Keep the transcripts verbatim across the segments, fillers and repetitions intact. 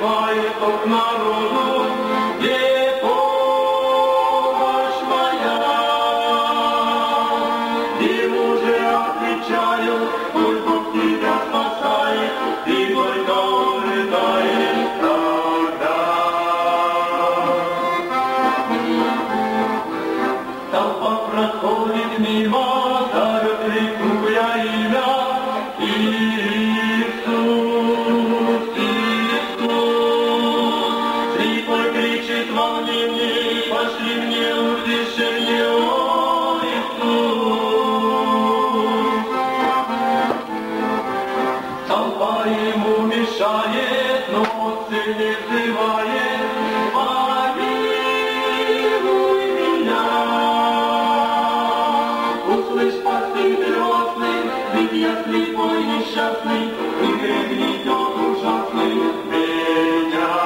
взывает он к народу, где помощь моя. Ему же отвечаю, мой Бог тебя спасает, и горько он рыдает тогда. Толпа проходит мимо, зовет, крикнуя имя Иисус, Иисус. Слепой кричит в волнении, пошли мне утешение, о Иисус. Толпа ему мешает, но цель взывает, помилуй меня. Услышь, пастырь грозный, ведь я слепой несчастный, и грех гнетет ужасный меня.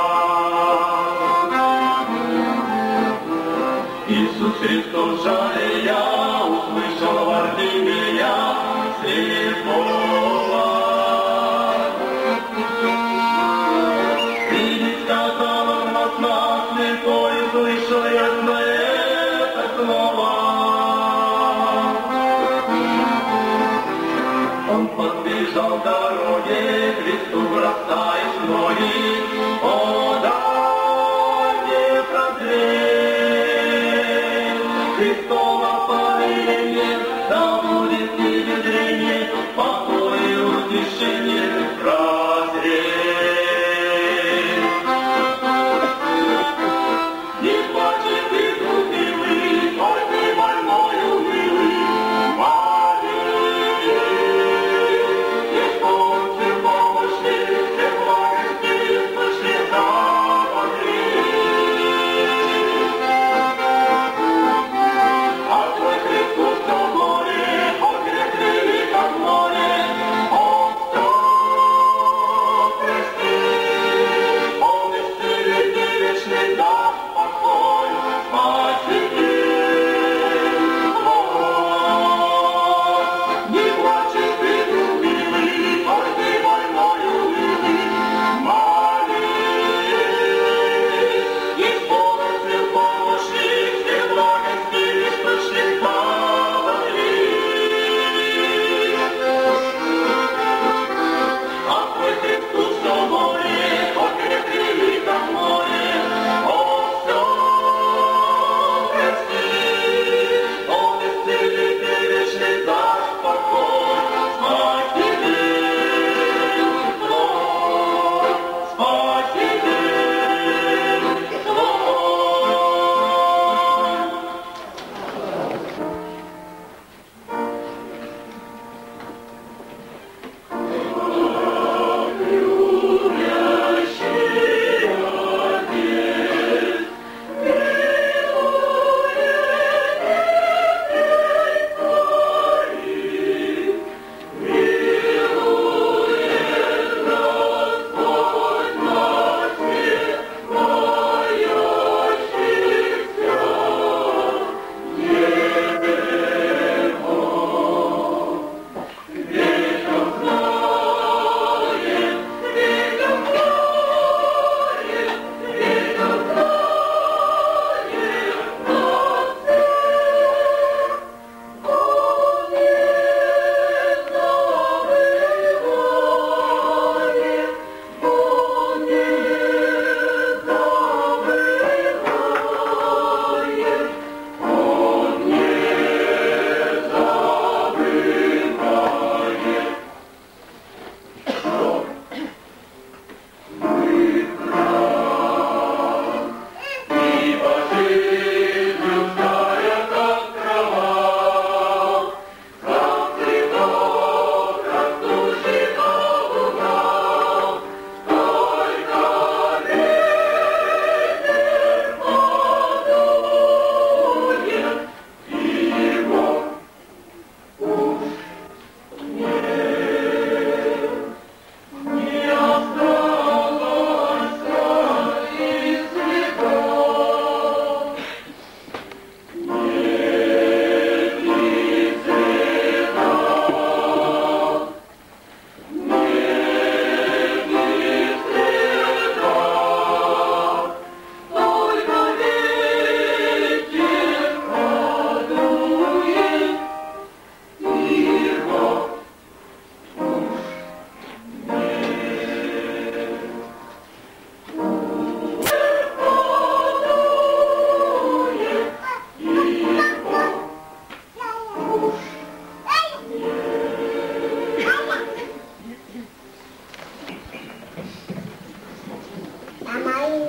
Иисус Христос, жалея, услышал Вардимея слепого.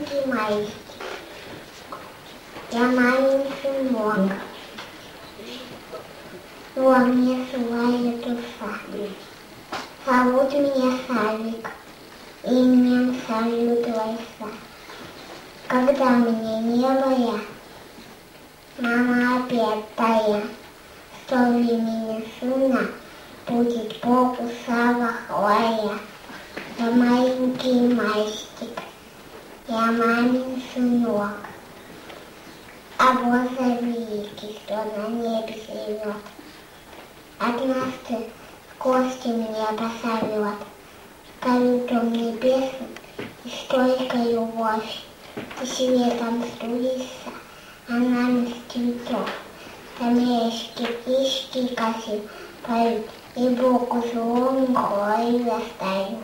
маленький мальчик, я маленький сынок, во мне живая душа. Зовут меня Савик, именем салют Вайса. Когда меня не было, мама опять тая, что времени сына будет Богу слава хвая. Я маленький мальчик, я мамин сынок, а Боже великий, что на небе живет. Однажды в гости меня позовет, каютом небесным и стойкой любовь. И светом струится, она из цветов. Камешки, птички косы поют, и Богу злому хвою достают.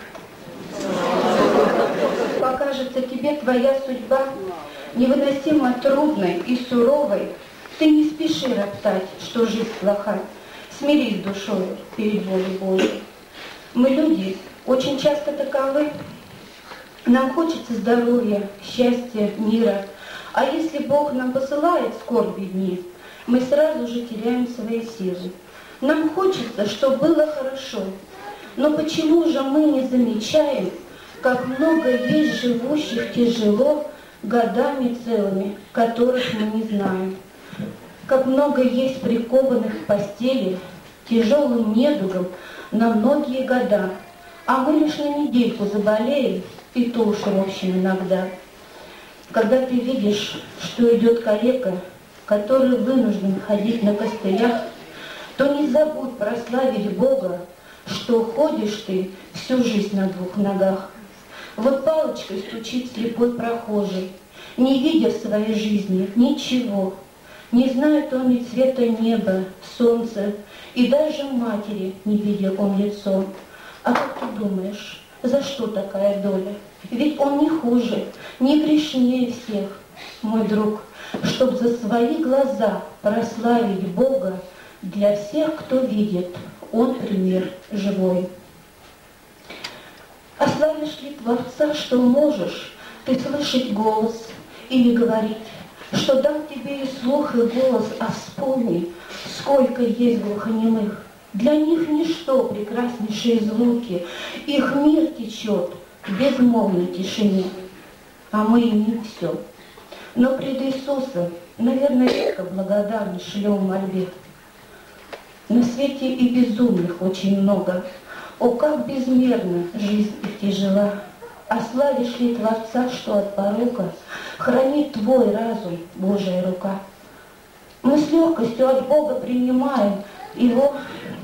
Покажется тебе твоя судьба невыносимо трудной и суровой, ты не спеши роптать, что жизнь плоха. Смирись душой перед волей Божией. Мы, люди, очень часто таковы. Нам хочется здоровья, счастья, мира. А если Бог нам посылает скорби дни, мы сразу же теряем свои силы. Нам хочется, чтобы было хорошо. Но почему же мы не замечаем, как много есть живущих тяжело годами целыми, которых мы не знаем? Как много есть прикованных к постели тяжелым недугом на многие года, а мы лишь на недельку заболеем, и то уж в общем иногда. Когда ты видишь, что идет калека, который вынужден ходить на костылях, то не забудь прославить Бога, что ходишь ты всю жизнь на двух ногах. Вот палочкой стучит слепой прохожий, не видя в своей жизни ничего. Не знает он ни цвета неба, солнца, и даже матери не видел он лицом. А как ты думаешь, за что такая доля? Ведь он не хуже, не грешнее всех, мой друг, чтоб за свои глаза прославить Бога, для всех, кто видит, он пример живой. А славишь ли Творца, что можешь ты слышать голос или говорить, что дам тебе и слух, и голос, а вспомни, сколько есть глухонемых. Для них ничто прекраснейшие звуки, их мир течет в безмолвной тишине, а мы имеем все. Но пред Иисусом, наверное, редко благодарны шлем мольбе. На свете и безумных очень много, о, как безмерна жизнь их тяжела. А славишь ли Творца, что от порока хранит твой разум Божия рука? Мы с легкостью от Бога принимаем Его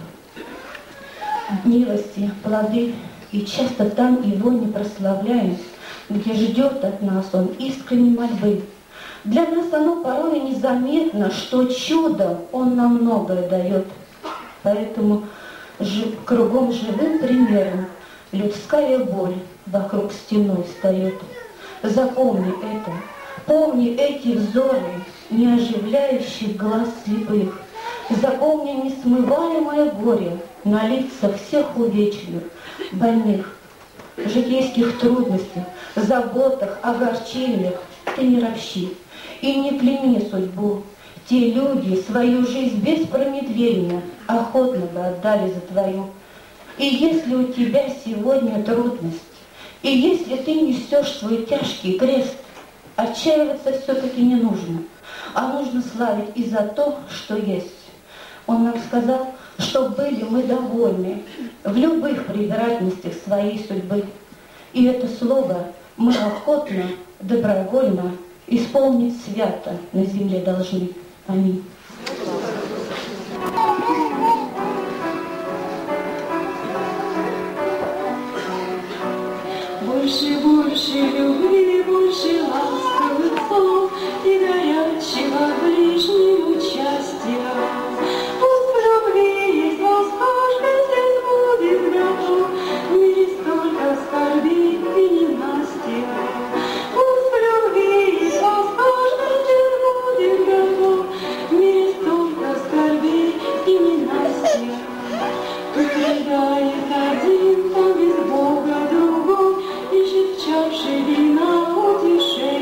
милости, плоды, и часто там Его не прославляем, где ждет от нас Он искренней мольбы. Для нас оно порой незаметно, что чудом Он нам многое дает. Поэтому жив, кругом живым примером людская боль вокруг стеной встает. Запомни это, помни эти взоры, не оживляющих глаз слепых. Запомни несмываемое горе на лицах всех увечных, больных, житейских трудностях, заботах, огорчениях. Ты не ропщи и не клейми судьбу. Те люди свою жизнь без промедления охотно бы отдали за твою. И если у тебя сегодня трудность, и если ты несешь свой тяжкий крест, отчаиваться все-таки не нужно, а нужно славить и за то, что есть. Он нам сказал, что были мы довольны в любых превратностях своей судьбы. И это слово мы охотно, добровольно исполнить свято на земле должны. Аминь. Больше, больше любви, больше ласковых слов и горячего ближнего участия. Пусть в любви есть возможность, здесь будет готов, в мире столько скорби и ненастья. Пусть в любви есть возможность, здесь будет готов, в мире столько скорби и ненастья. Тут рыдает один, там без Бога другой, ищет чаши вина утешения.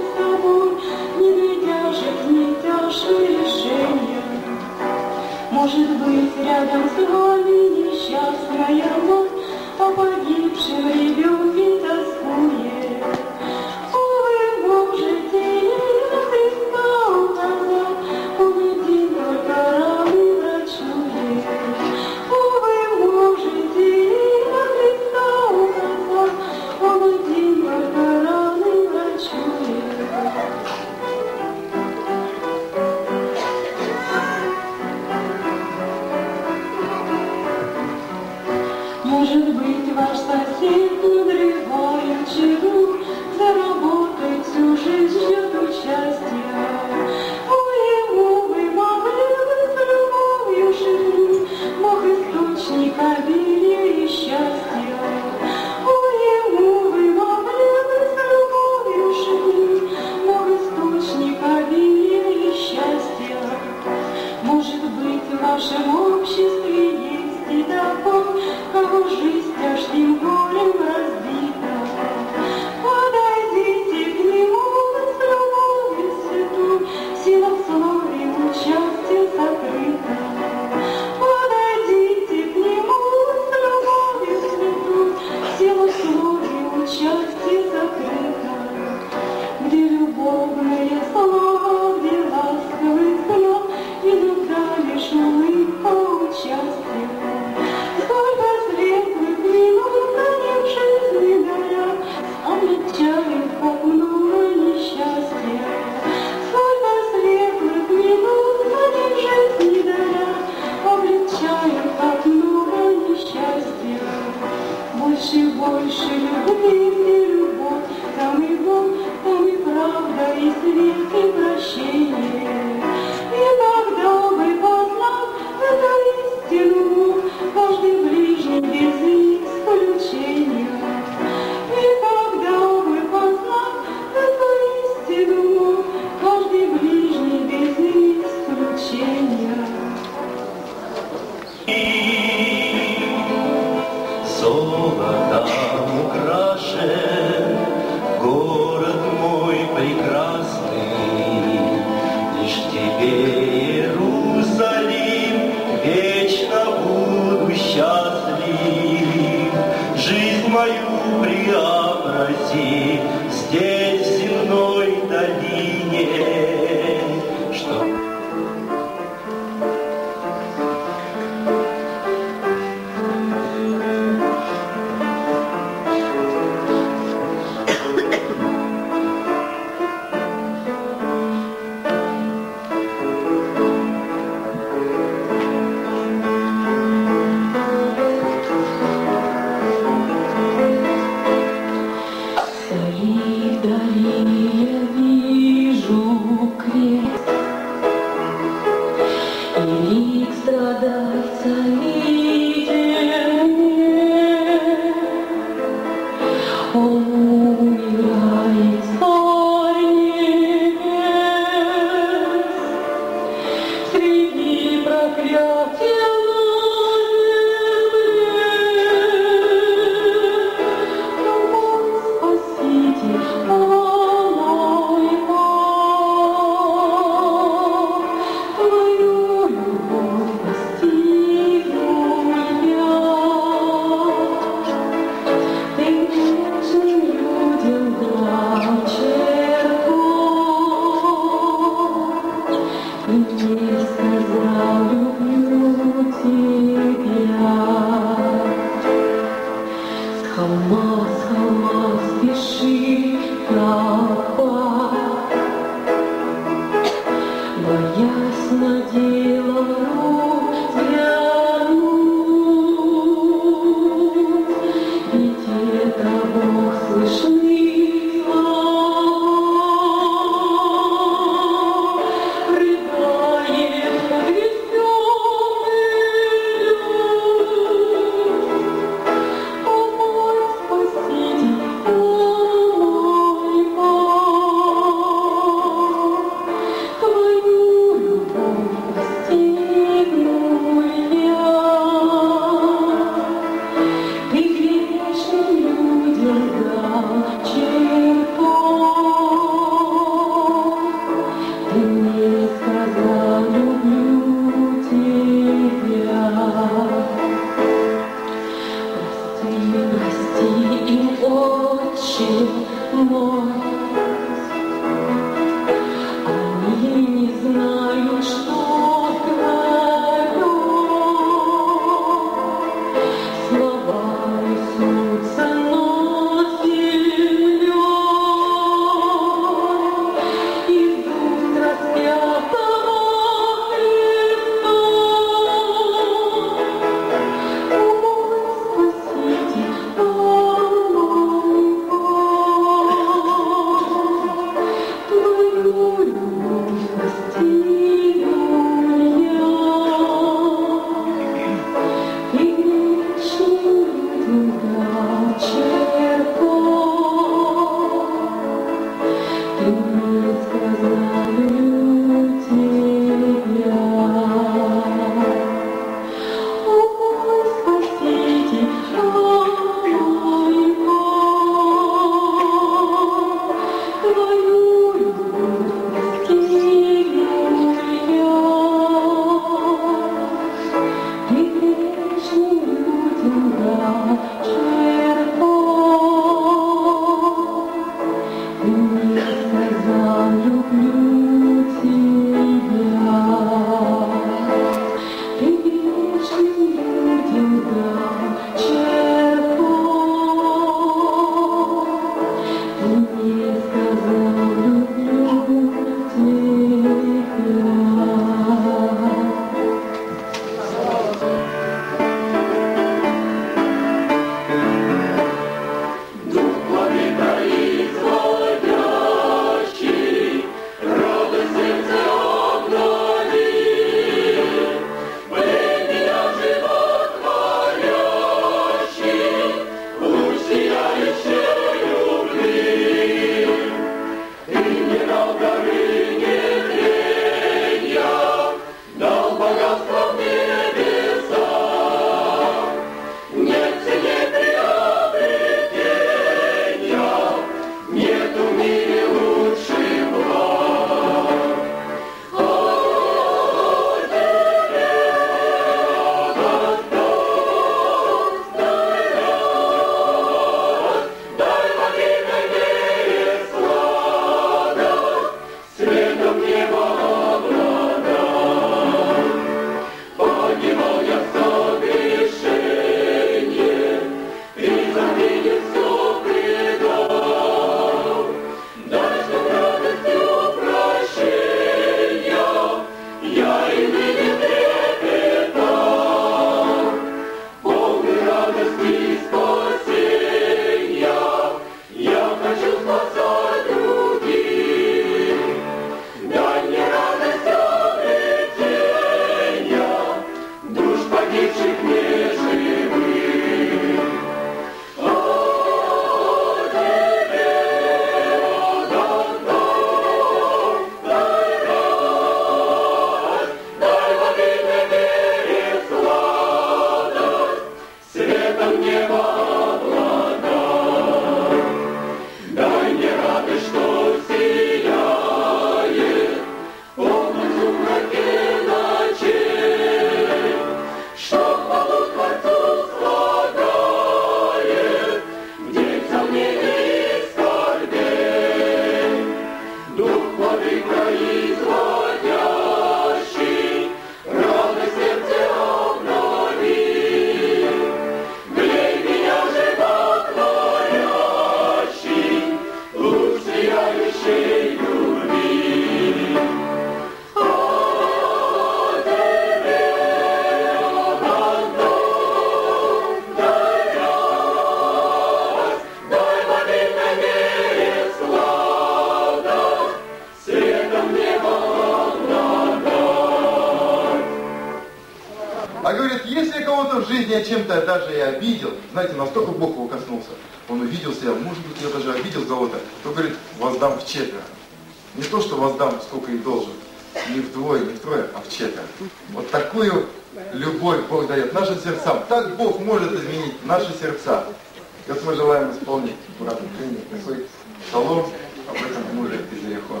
я чем-то даже и обидел, знаете, настолько Бог его коснулся, он увидел себя, может быть, я даже обидел кого-то, то говорит, воздам вчетверо. Не то, что воздам, сколько и должен, не вдвое, не втрое, а вчетверо. Вот такую любовь Бог дает нашим сердцам. Так Бог может изменить наши сердца. И вот мы желаем исполнить брат Украине такой псалом, об этом муже из Иерихона.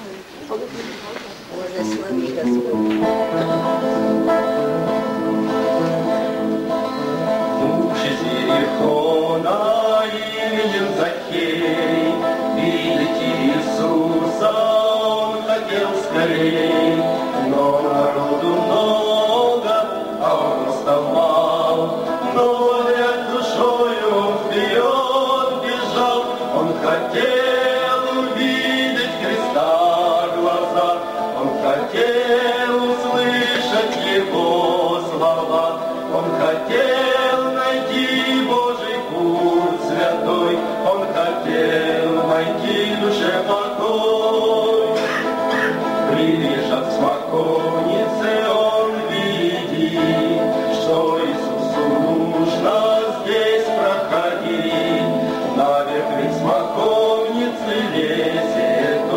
Благослови Господь. Муж из Иерихона именем Закхей, видеть Иисуса он хотел скорей, но народу много, а он уставал, но вряд душою он вперед бежал, он хотел увидеть Христа глаза, он хотел услышать Его слова, он хотел найти Божий путь святой, он хотел найти душе покой. Прилежав к смоковнице, он видит, что Иисусу нужно здесь проходить. Наверх ведь смоковницы лезет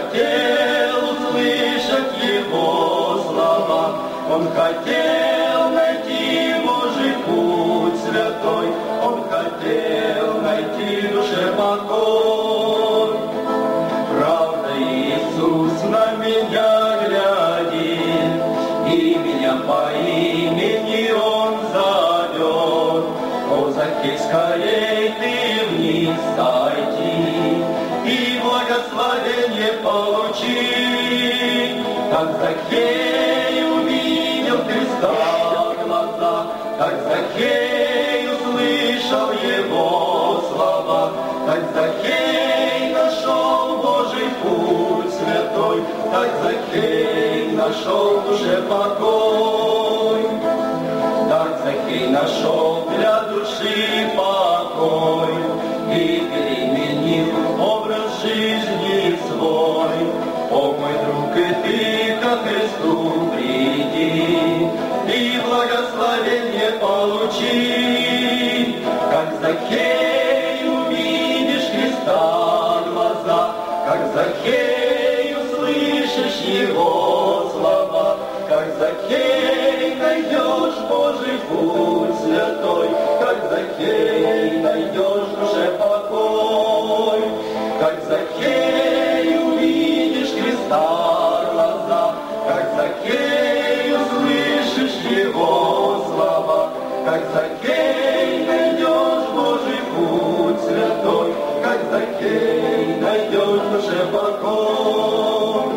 хотел услышать Его слова, Он хотел найти Божий путь святой, Он хотел найти душе покой. Правда, Иисус на меня глядит, и меня по имени Он зовет. О, Закхей, скорей ты вниз сойди, и благословение получи. Как Закхей увидел Христа глаза, как Закхей услышал Его слова, как Закхей нашел Божий путь святой, как Закхей нашел в душе покой. Так Закхей нашел для души покой и переменил образ жизни свой. О, мой друг, и ты ко Христу приди, и благословение получи. Как Закхей увидишь Христа глаза, как Закхей услышишь Его слова, как Закхей найдешь Божий путь святой, как Закхей найдешь в душе покой. Как Закхей увидишь Христа глаза, как Закхей услышишь Его слова, как Закхей найдешь Божий путь святой, как Закхей найдешь в душе покой.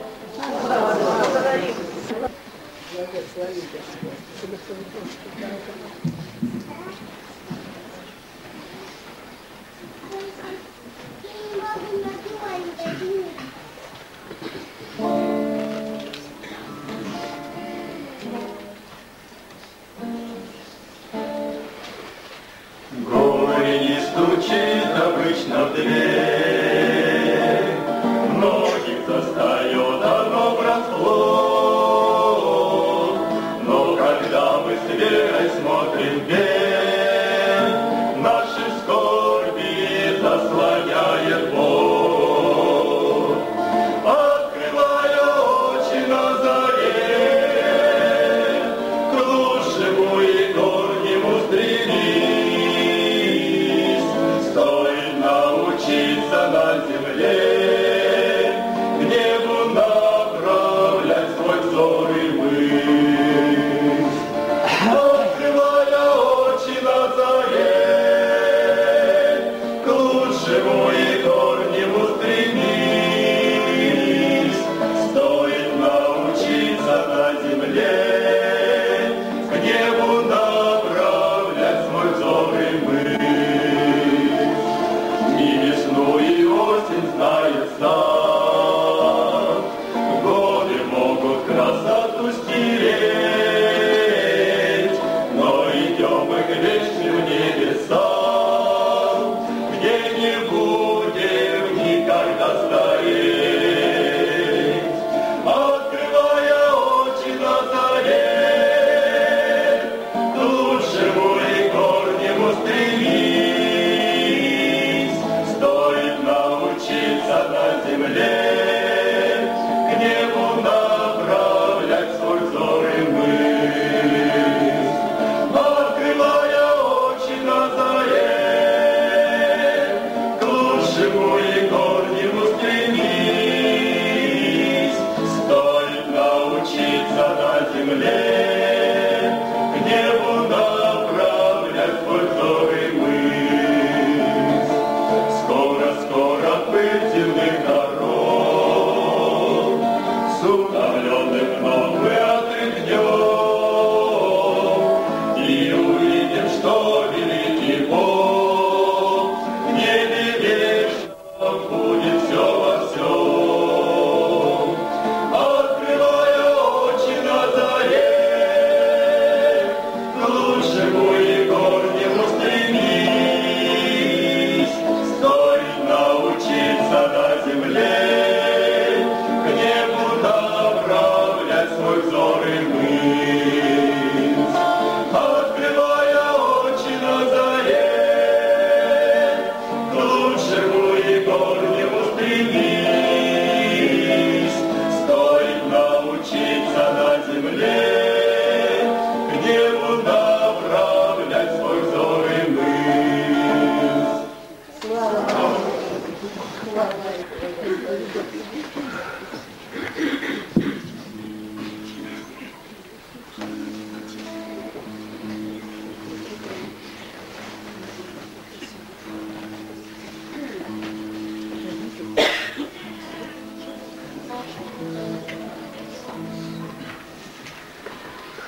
Горе не стучит обычно в дверь, многих застает оно врасплох. Но когда мы с верой смотрим вверх, наши скорби заслоняет Бог. Открывая очи на заре, к лучшему и горнему стремись. Стоит научиться на земле к небу направлять свой взор и мысль. Открывая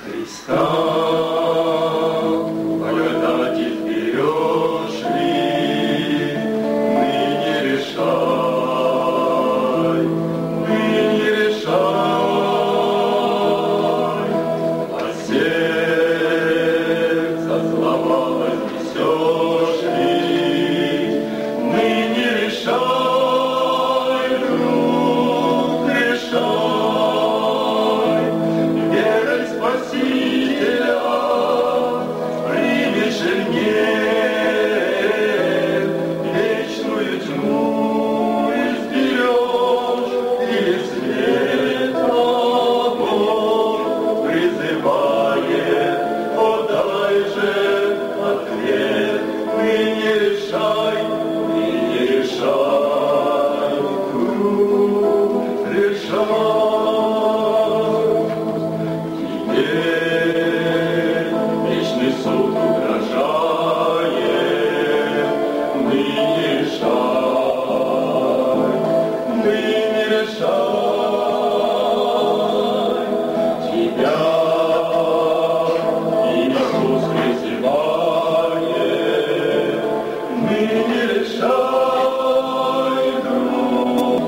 Христа, благодати вперед шли, ныне решай, ныне решай, от сердца слова вознесешь ли, ныне решай, друг, решай, верой Спасителя примешь ли нет, вечную тьму изберешь, или свет огонь призывает, подай же ответ, ныне решай, ныне решай, друг, решай. Теперь вечный суд угрожает, ныне решай, ныне решай. Тебя Иисус призывает, ныне решай, друг,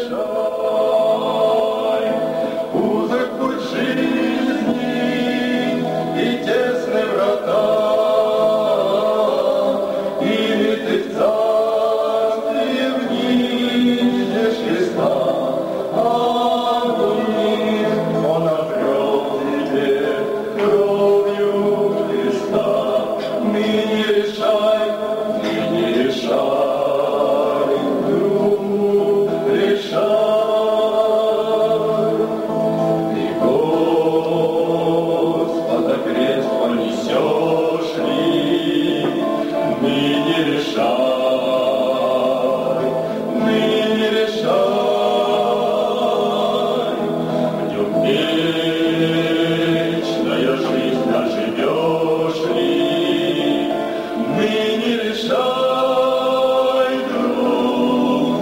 решай. Узок путь жизни и тесны врата, ими ты в царстве внидешь Христа. Аминь. Он обрел тебе кровью Христа. Ныне решай, ныне решай, друг, решай. Ты Господа крест понесешь ли, ныне решай, ныне решай. В нем вечная жизнь доживешь ли, ныне решай, друг,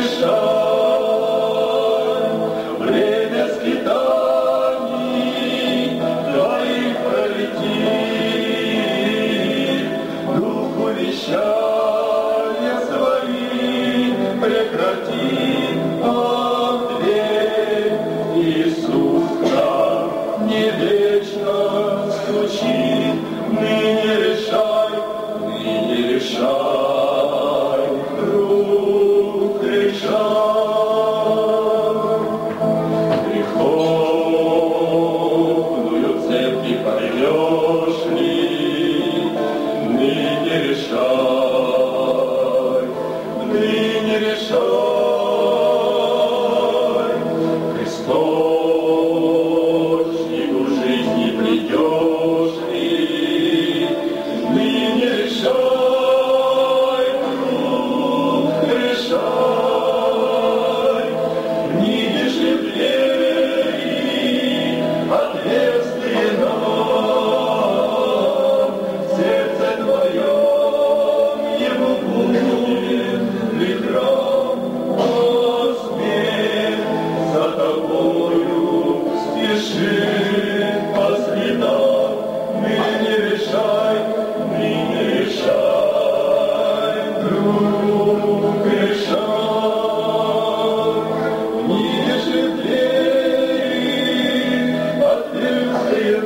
решай. Время скитаний твоих пролетит, духу вещания свои прекрати. Ответь, Иисус нам не вечно стучит, ныне решай, ныне решай, друг, решай. Греховную цепь ты порвешь ли, ныне решай, ныне решай. К источнику жизни придешь ли, ныне решай, друг, решай. Видишь ли двери, отверстие нам, сердце твое ему будет ли храм, смерть за тобою спешит по следам, ныне решай, ныне решай, друг, решай. Видишь ли двери, отверстие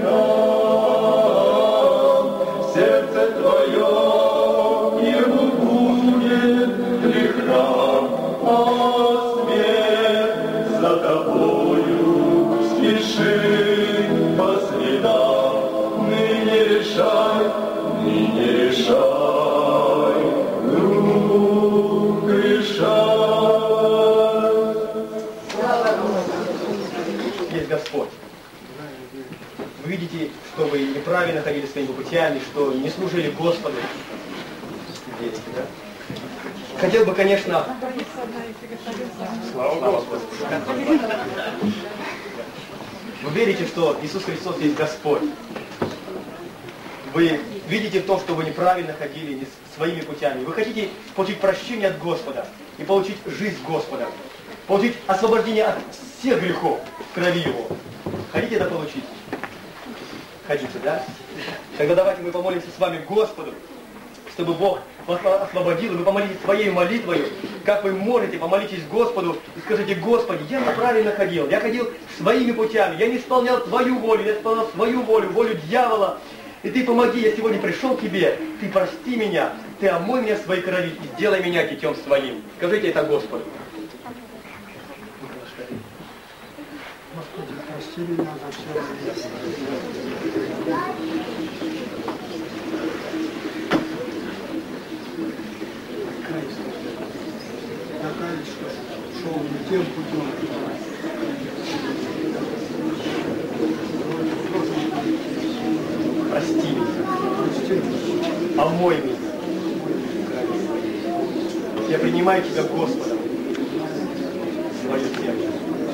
нам, сердце твое ему будет ли храм, а смерть за тобою спешит по следам, ныне решай, ныне решай, друг, решай. Есть Господь. Вы видите, что вы неправильно ходили своими путями, что не служили Господу. Верите, да? Хотел бы, конечно... Слава Господу. Вы верите, что Иисус Христос есть Господь. Вы видите то, что вы неправильно ходили не своими путями. Вы хотите получить прощение от Господа и получить жизнь Господа. Получить освобождение от всех грехов в крови Его. Хотите это получить? хотите, да? Тогда давайте мы помолимся с вами Господу, чтобы Бог вас освободил, и вы помолитесь своей молитвой, как вы можете, помолитесь Господу и скажите: Господи, я неправильно ходил, я ходил своими путями, я не исполнял Твою волю, я исполнял свою волю, волю дьявола, и Ты помоги, я сегодня пришел к Тебе, Ты прости меня, Ты омой меня в своей крови и сделай меня детем Своим. Скажите это Господу. Господи, прости меня за все. Я каюсь, что шел не тем путем. Прости меня. Прости меня. Омой меня. Я принимаю Тебя, Господа, в свое сердце.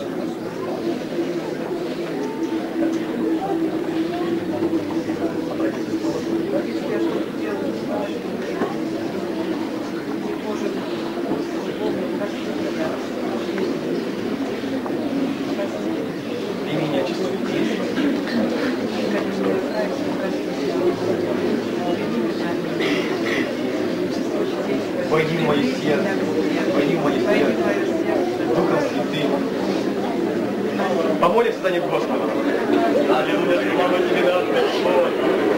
Войди в мое сердце, войди в мое сердце, Духом Святым. Помолимся за них Господу. Аллилуйя, слава Тебе, Господь.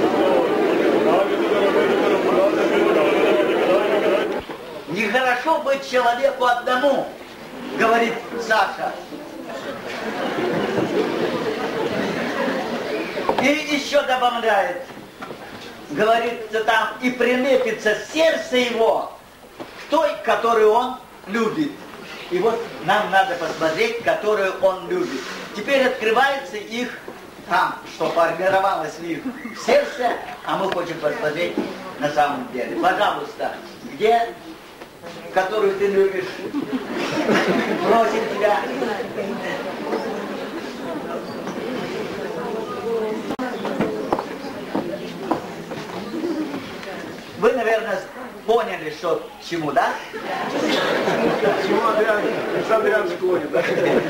Нехорошо быть человеку одному, говорит Саша. И еще добавляет, говорится там, и прилепится сердце его к той, которую он любит. И вот нам надо посмотреть, которую он любит. Теперь открывается их там, что формировалось в их сердце, а мы хотим посмотреть на самом деле. Пожалуйста, где, которую ты любишь? Просим тебя. Вы, наверное, поняли, что к чему, да? К чему Адриан склонит, да?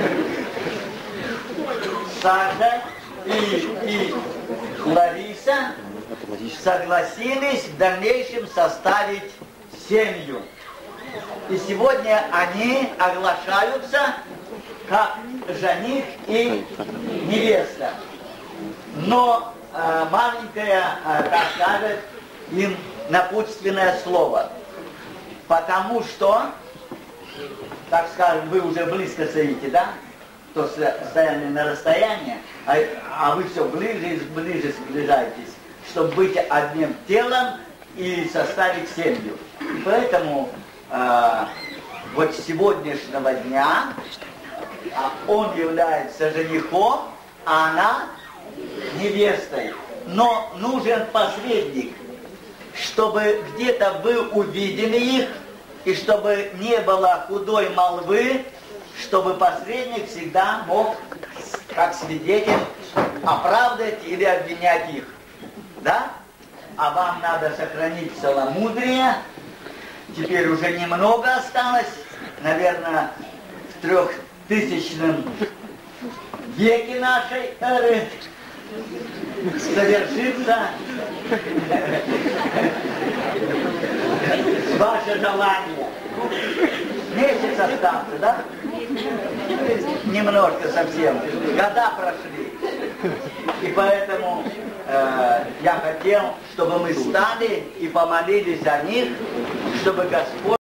Саша и, и Лариса согласились в дальнейшем составить семью. И сегодня они оглашаются как жених и невеста. Но э, маленькая, э, так скажет, им напутственное слово. Потому что, так скажем, вы уже близко стоите, да? То стояли на расстоянии, а, а вы все ближе и ближе сближаетесь, чтобы быть одним телом и составить семью. И поэтому э, вот с сегодняшнего дня он является женихом, а она невестой. Но нужен посредник, чтобы где-то вы увидели их, и чтобы не было худой молвы, чтобы посредник всегда мог, как свидетель, оправдать или обвинять их. Да? А вам надо сохранить целомудрие. Теперь уже немного осталось, наверное, в трехтысячном веке нашей эры совершится ваше желание. Месяц остался, да? Немножко совсем. Года прошли. И поэтому э, я хотел, чтобы мы стали и помолились за них, чтобы Господь